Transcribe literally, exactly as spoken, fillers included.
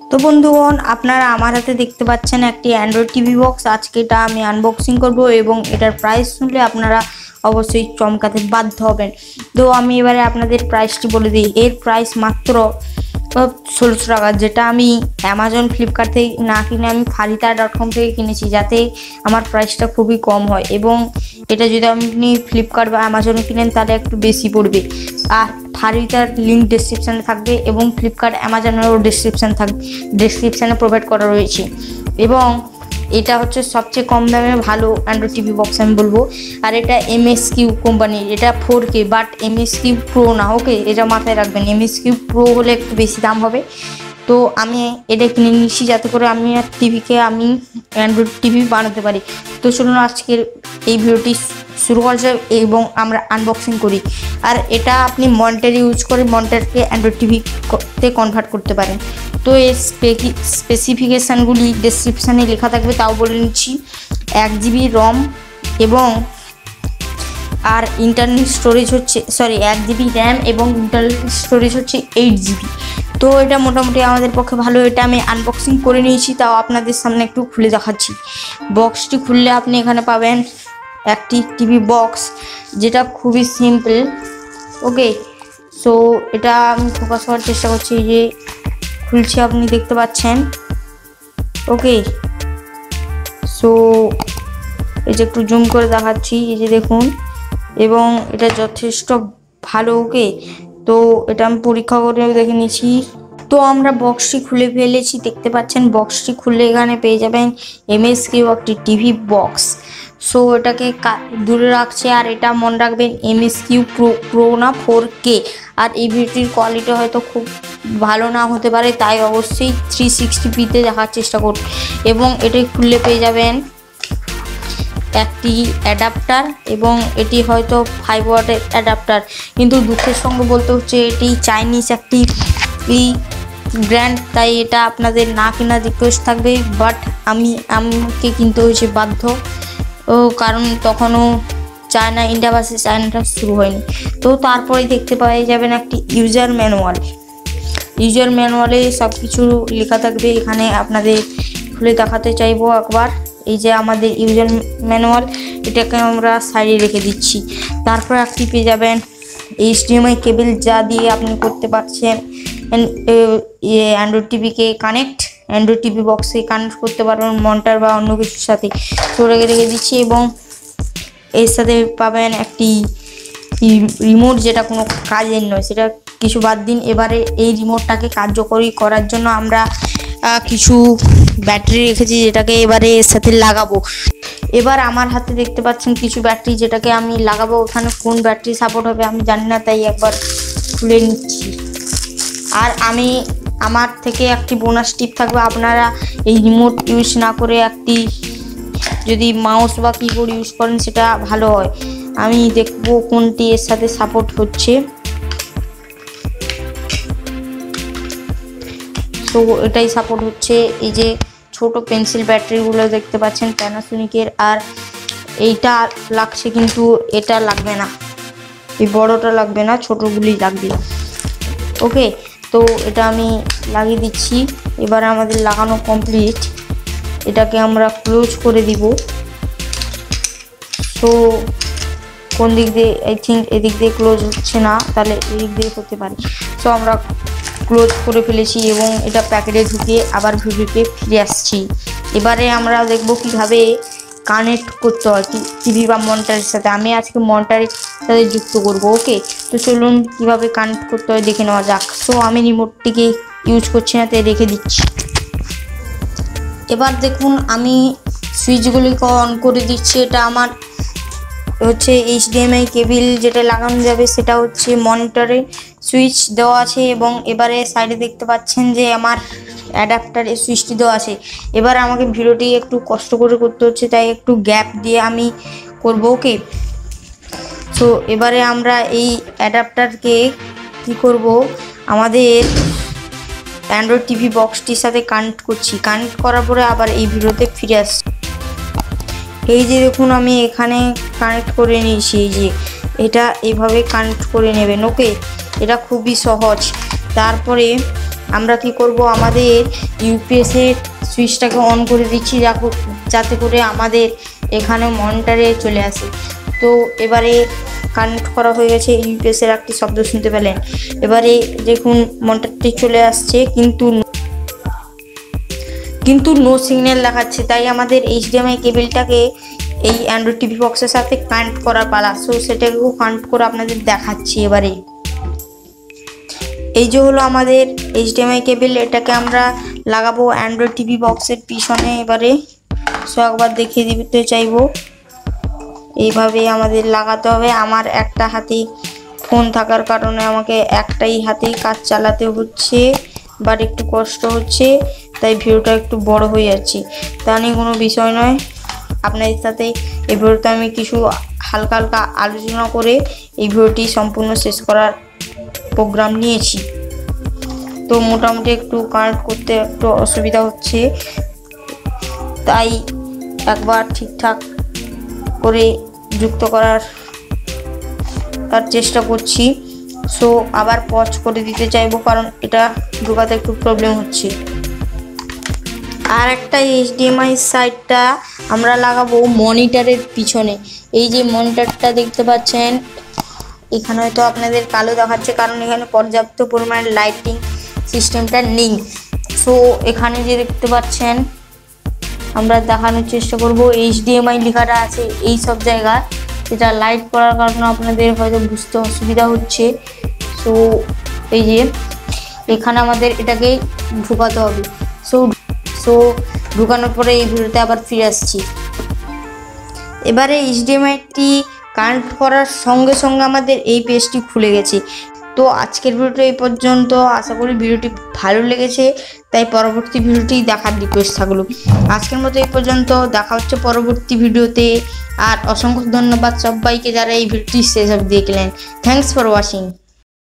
তো বন্ধুগণ, আপনারা আমার হাতে দেখতে পাচ্ছেন একটি অ্যান্ড্রয়েড টিভি বক্স। আজকে এটা আমি আনবক্সিং করব এবং এটার প্রাইস শুনলে আপনারা অবশ্যই চমকাতে বাধ্য হবেন। তো আমি এবারে আপনাদের প্রাইসটি বলে দিই। এর প্রাইস মাত্র ষোলোশো টাকা, যেটা আমি অ্যামাজন ফ্লিপকার্ট থেকে না কিনে আমি ফারিতা ডট কম থেকে কিনেছি, যাতে আমার প্রাইসটা খুবই কম হয়। এবং এটা যদি আপনি ফ্লিপকার্ট বা অ্যামাজনে কিনেন তাহলে একটু বেশি পড়বে। আর ফারিতার লিঙ্ক ডেসক্রিপশানে থাকবে এবং ফ্লিপকার্ট অ্যামাজনেরও ডেসক্রিপশান থাকবে, ডেসক্রিপশানে প্রোভাইড করা রয়েছে। এবং এটা হচ্ছে সবচেয়ে কম দামে ভালো অ্যান্ড্রয়েড টিভি বক্স আমি বলবো। আর এটা এম এস কিউ কোম্পানির, এটা four K, but M S Q pro না। ওকে, এটা মাথায় রাখবেন, এম এস কিউ প্রো হলে একটু বেশি দাম হবে। তো আমি এটা কিনে নিচ্ছি যাতে করে আমি আর টিভিকে আমি অ্যান্ড্রয়েড টিভি বানাতে পারি। তো চলুন আজকের এই ভিডিওটি শুরু করা যায় এবং আমরা আনবক্সিং করি। আর এটা আপনি মনিটর ইউজ করে মনিটরকে অ্যান্ড্রয়েড টিভিতে কনভার্ট করতে পারেন। তো এই স্পেসিফিকেশানগুলি ডেসক্রিপশানে লেখা থাকবে, তাও বলে নিচ্ছি। এক জিবি রম এবং আর ইন্টারনাল স্টোরেজ হচ্ছে সরি এক জিবি র্যাম এবং ইন্টারনাল স্টোরেজ হচ্ছে এইট জিবি। তো এটা মোটামুটি আমাদের পক্ষে ভালো। এটা আমি আনবক্সিং করে নিয়েছি, তাও আপনাদের সামনে একটু খুলে দেখাচ্ছি। বক্সটি খুললে আপনি এখানে পাবেন একটি টিভি বক্স, যেটা খুবই সিম্পল। ওকে, সো এটা আমি ফোকাস করার চেষ্টা করছি। এই যে খুলছি, আপনি দেখতে পাচ্ছেন। ওকে, সো এই যে একটু জুম করে দেখাচ্ছি, এই যে দেখুন। এবং এটা যথেষ্ট ভালো। ওকে, তো এটা আমি পরীক্ষা করে দেখে নিয়েছি। তো আমরা বক্সটি খুলে ফেলেছি, দেখতে পাচ্ছেন। বক্সটি খুলে এখানে পেয়ে যাবেন এম এস কিউ একটি টিভি বক্স। সো এটাকে দূরে রাখছে। আর এটা মনে রাখবেন M S Q pro pro না ফোর কে। আর এই ভিডিওটির কোয়ালিটি হয়তো খুব ভালো না হতে পারে, তাই অবশ্যই থ্রি সিক্সটি পিতে দেখার চেষ্টা করুন। এবং এটি খুললে পেয়ে যাবেন একটি অ্যাডাপ্টার, এবং এটি হয়তো ফাইভ ওয়াটের অ্যাডাপ্টার, কিন্তু দুঃখের সঙ্গে বলতে হচ্ছে এটি চাইনিজ একটি ব্র্যান্ড, তাই এটা আপনাদের না কেনার রিকোয়েস্ট থাকবে। বাট আমি আমাকে কিনতে হয়েছে বাধ্য, ও কারণ তখনও চায়না ইন্ডিয়া ভার্সেস চায়নাটা শুরু হয়নি। তো তারপরে দেখতে পাওয়া যাবেন একটি ইউজার ম্যানুয়াল। ইউজার ম্যানুয়ালে সব কিছু লেখা থাকবে। এখানে আপনাদের খুলে দেখাতে চাইবো একবার। এই যে আমাদের ইউজার ম্যানুয়াল, এটাকে আমরা সাইডে রেখে দিচ্ছি। তারপর একটি পেয়ে যাবেন H D M I cable, যা দিয়ে আপনি করতে পারছেন অ্যান্ড্রয়েড টিভিকে কানেক্ট, অ্যান্ড্রয়েড টিভি বক্সে কানেক্ট করতে পারবেন মনিটর বা অন্য কিছুর সাথে। তো রেখে রেখে দিচ্ছি। এবং এর সাথে পাবেন একটি রিমোট, যেটা কোনো কাজের নয়, সেটা কিছু বাদ দিন। এবারে এই রিমোটটাকে কার্যকরী করার জন্য আমরা কিছু ব্যাটারি রেখেছি, যেটাকে এবারে এর সাথে লাগাবো। এবার আমার হাতে দেখতে পাচ্ছেন কিছু ব্যাটারি, যেটাকে আমি লাগাবো। ওখানে কোন ব্যাটারি সাপোর্ট হবে আমি জানি না, তাই একবার খুলে নিচ্ছি। আর আমি আমার থেকে একটি বোনাস টিপ থাকবে, আপনারা এই রিমোট ইউজ না করে একটি যদি মাউস বা কিবোর্ড ইউজ করেন সেটা ভালো হয়। আমি দেখবো কোনটি এর সাথে সাপোর্ট হচ্ছে। তো এটাই সাপোর্ট হচ্ছে। এই যে ছোট পেন্সিল ব্যাটারিগুলো দেখতে পাচ্ছেন প্যানাসোনিকের, আর এইটা লাগছে, কিন্তু এটা লাগবে না, এই বড়টা লাগবে না, ছোটগুলি লাগবে। ওকে, তো এটা আমি লাগিয়ে দিচ্ছি। এবার আমাদের লাগানো কমপ্লিট। এটাকে আমরা ক্লোজ করে দিব। তো কোন দিক দিয়ে, আই থিঙ্ক এদিক দিয়ে ক্লোজ হচ্ছে না, তাহলে এদিক দিয়ে হতে পারে। তো আমরা ক্লোজ করে ফেলেছি এবং এটা প্যাকেটে ঢুকিয়ে আবার ভিডিওতে ফিরে আসছি। এবারে আমরা দেখব কিভাবে কানেক্ট করতে হয় টিভি বা মনিটরের সাথে। আমি আজকে মনিটরের সাথে যুক্ত করব। ওকে, তো চলুন কিভাবে কানেক্ট করতে হয় দেখে নেওয়া যাক। তো আমি রিমোটটিকে ইউজ করছি না, তাই রেখে দিচ্ছি। এবার দেখুন আমি সুইচগুলিকে অন করে দিচ্ছি। এটা আমার হচ্ছে H D M I cable, যেটা লাগানো যাবে সেটা হচ্ছে মনিটরে সুইচ দেওয়া আছে। এবং এবারে সাইডে দেখতে পাচ্ছেন যে আমার অ্যাডাপ্টারে সুইচটি দেওয়া আছে। এবার আমাকে ভিডিওটি একটু কষ্ট করে করতে হচ্ছে, তাই একটু গ্যাপ দিয়ে আমি করব। ওকে, তো এবারে আমরা এই অ্যাডাপ্টারকে কি করব, আমাদের অ্যান্ড্রয়েড টিভি বক্সটির সাথে কানেক্ট করছি। কানেক্ট করার পরে আবার এই ভিডিওতে ফিরে আসছি। এই যে দেখুন আমি এখানে কানেক্ট করে নিয়েছি। এই যে এটা এইভাবে কানেক্ট করে নেবেন। ওকে, এটা খুবই সহজ। তারপরে আমরা কি করব, আমাদের ইউপিএস এর সুইচটাকে অন করে দিচ্ছি যাতে করে আমাদের এখানে মনিটরে চলে আসে। তো এবারে কানেক্ট করা হয়ে গেছে, ইউপিএস এর একটি শব্দ শুনতে পেলেন। এবারে দেখুন মনিটরটি চলে আসছে, কিন্তু কিন্তু নো সিগন্যাল দেখাচ্ছে। তাই আমাদের এইচডিএমআই কেবলটাকে এই অ্যান্ড্রয়েড টিভি বক্সের সাথে কানেক্ট করার পালা। সো সেটাকেও কানেক্ট করে আপনাদের দেখাচ্ছি। এবারে এই যে হলো আমাদের এইচডিএমআই কেবল, এটাকে আমরা লাগাবো অ্যান্ড্রয়েড টিভি বক্সের পিছনে। এবারে সো একবার দেখিয়ে দিতে চাইবো, এইভাবে আমাদের লাগাতে হবে। আমার একটা হাতে ফোন থাকার কারণে আমাকে একটাই হাতেই কাজ চালাতে হচ্ছে, বাট একটু কষ্ট হচ্ছে, তাই ভিডিওটা একটু বড় হয়ে যাচ্ছে। তা নিয়ে কোনো বিষয় নয়, আপনাদের সাথে এই ভিডিওতে আমি কিছু হালকা হালকা আলোচনা করে এই ভিডিওটি সম্পূর্ণ শেষ করার প্রোগ্রাম নিয়েছি। তো মোটামুটি একটু কানেক্ট করতে একটু অসুবিধা হচ্ছে, তাই একবার ঠিকঠাক করে যুক্ত করার তার চেষ্টা করছি। সো আবার পজ করে দিতে চাইবো, কারণ এটা ঢোকাতে একটু প্রবলেম হচ্ছে। আর একটা এইচডিএমআই সাইডটা আমরা লাগাবো মনিটরের পিছনে। এই যে মনিটরটা দেখতে পাচ্ছেন, এখানে হয়তো আপনাদের কালো দেখাচ্ছে কারণ এখানে পর্যাপ্ত পরিমাণে লাইটিং সিস্টেমটা নেই। সো এখানে যে দেখতে পাচ্ছেন, আমরা দেখানোর চেষ্টা করব এইচডিএমআই লেখাটা আছে এই সব জায়গায়, যেটা লাইট করার কারণে আপনাদের হয়তো বুঝতে অসুবিধা হচ্ছে। সো এই যে এখানে আমাদের এটাকে ঢুকাতে হবে। সো সো ঢুকানোর পরে এই ভিডিওতে আবার ফিরে আসছি। এবারে এইচডিএমআইটি কানেক্ট করার সঙ্গে সঙ্গে আমাদের এই পেজটি খুলে গেছে। তো আজকের ভিডিওটা এই পর্যন্ত। আশা করি ভিডিওটি ভালো লেগেছে, তাই পরবর্তী ভিডিওটি দেখার রিকোয়েস্ট থাকলো। আজকের মতো এই পর্যন্ত, দেখা হচ্ছে পরবর্তী ভিডিওতে। আর অসংখ্য ধন্যবাদ সবাইকে যারা এই ভিডিওটি শেষ অবধি দেখলেন। Thanks for watching.